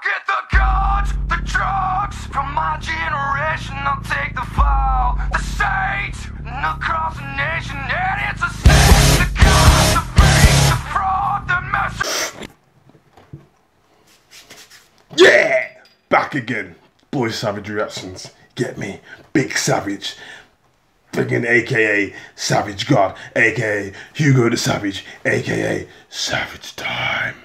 get the guns, the drugs from my generation. I'll take the fall, the state, and across the nation. And it's a state, the guns, the fake, the fraud, the mess. Yeah! Back again. Boy Savage reactions. Get me? Big Savage. Friggin' AKA Savage God. AKA Hugo the Savage. AKA Savage Time.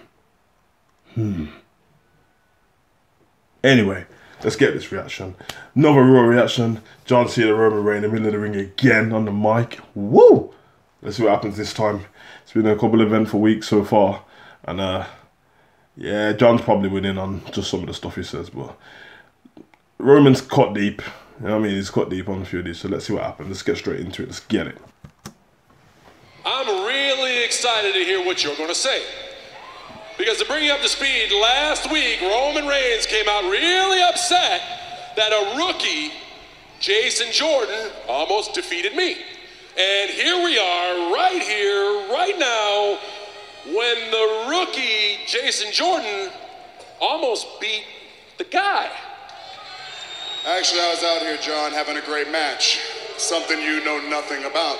Anyway, let's get this reaction. Another Raw reaction. John Cena and Roman Reigns in the middle of the ring again on the mic. Woo! Let's see what happens this time. It's been a couple of eventful weeks so far. And yeah, John's probably winning on just some of the stuff he says, but Roman's cut deep. You know what I mean? He's cut deep on a few of these, so let's see what happens. Let's get straight into it. Let's get it. I'm really excited to hear what you're going to say. Because to bring you up to speed, last week, Roman Reigns came out really upset that a rookie, Jason Jordan, almost defeated me. And here we are, right here, right now, when the rookie, Jason Jordan, almost beat the guy. Actually, I was out here, John, having a great match. Something you know nothing about.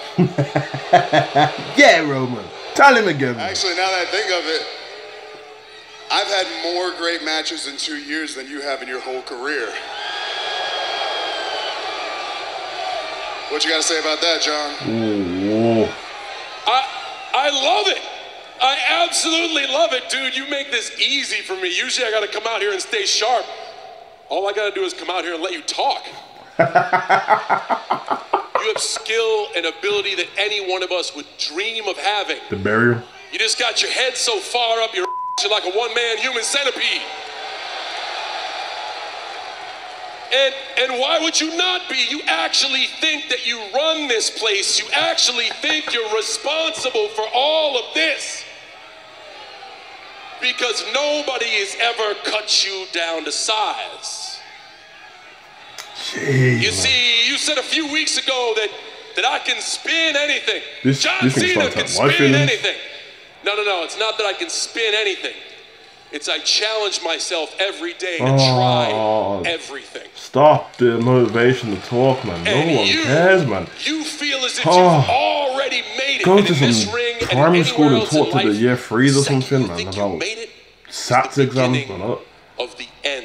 Yeah, Roman. Tell him again. Actually, now that I think of it, I've had more great matches in 2 years than you have in your whole career. What you got to say about that, John? Ooh. I love it. I absolutely love it, dude. You make this easy for me. Usually I got to come out here and stay sharp. All I gotta do is come out here and let you talk. You have skill and ability that any one of us would dream of having. The barrier? You just got your head so far up your you're like a one-man human centipede. And why would you not be? You actually think that you run this place. You actually think you're responsible for all of this. Because nobody has ever cut you down to size. Jeez, you see, you said a few weeks ago that I can spin anything. John this Cena can spin anything. No, it's not that I can spin anything. It's I challenge myself every day to try everything. Stop the motivation to talk, man. No one cares, man. You feel as if you've already made it. Go to some primary school and talk to the year 3s or something, man, about SATs exams, man. Of the end.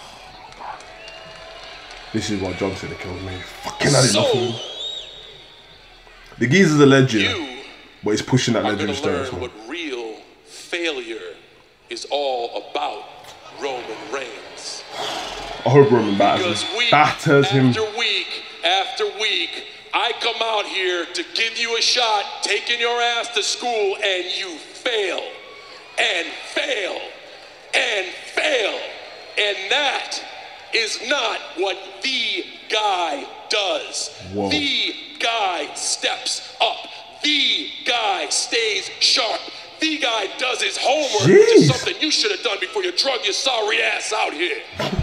This is why John Cena killed me. Fucking had enough of him. The geezer's a legend, but he's pushing that legendary status, man. What real failure is all about, Roman Reigns. I hope Roman batters him. Week after week, I come out here to give you a shot, taking your ass to school, and you fail, and fail, and fail. And that is not what the guy does. Whoa. The guy steps up. The guy stays sharp. The guy does his homework, which is something you should have done before you drug your sorry ass out here.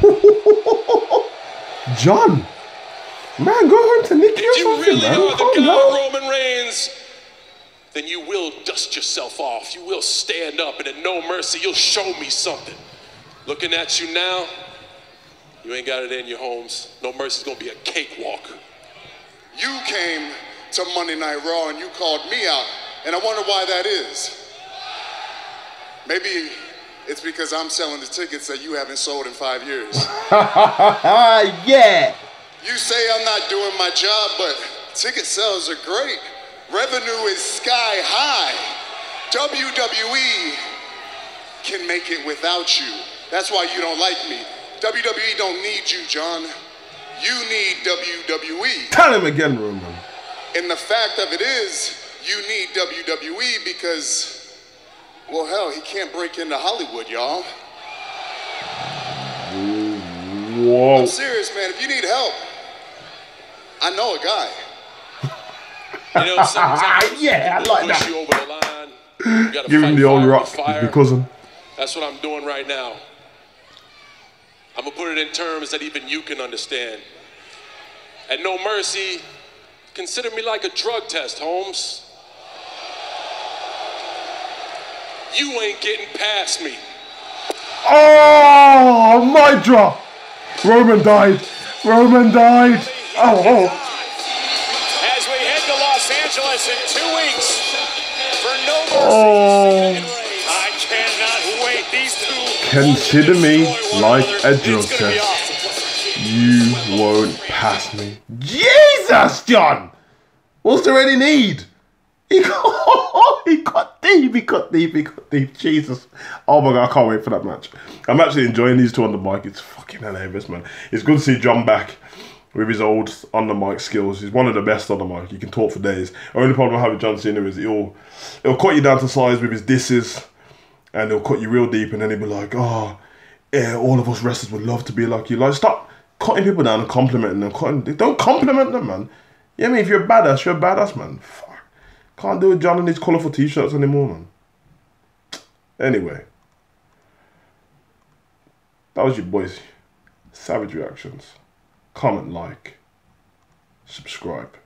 John, man, go home to Nikki or something, man. If you really are the guy, down. Roman Reigns, then you will dust yourself off. You will stand up, and at no mercy, you'll show me something. Looking at you now, you ain't got it in your homes. No Mercy's gonna be a cakewalk. You came to Monday Night Raw and you called me out, and I wonder why that is. Maybe it's because I'm selling the tickets that you haven't sold in 5 years. Yeah. You say I'm not doing my job, but ticket sales are great. Revenue is sky high. WWE can make it without you. That's why you don't like me. WWE don't need you, John. You need WWE. Tell him again, Roman. And the fact of it is, you need WWE because, well, hell, he can't break into Hollywood, y'all. Whoa. I'm serious, man. If you need help, I know a guy. You know, sometimes yeah, I like that. You over the line. You gotta give him the old rock, fire. cousin. That's what I'm doing right now. I'm gonna put it in terms that even you can understand. At No Mercy, consider me like a drug test, Holmes. You ain't getting past me. Oh, mic drop. Roman died. Roman died. Oh. As we head to Los Angeles in 2 weeks for No Mercy. Oh. I cannot wait. These two. Consider me like a drug test. You won't pass me. Jesus, John. What's there any need? He got deep. Jesus. Oh my God, I can't wait for that match. I'm actually enjoying these two on the mic. It's fucking hilarious, man. It's good to see John back with his old on the mic skills. He's one of the best on the mic. He can talk for days. The only problem I have with John Cena is he'll cut you down to size with his disses, and he'll cut you real deep, and then he'll be like, oh, yeah, all of us wrestlers would love to be like you. Like, stop cutting people down and complimenting them. Don't compliment them, man. Yeah, I mean, if you're a badass, you're a badass, man. Fuck. Can't do it, John, in these colourful t-shirts anymore, man. Anyway. That was your boys. Savage Reactions. Comment, like, subscribe.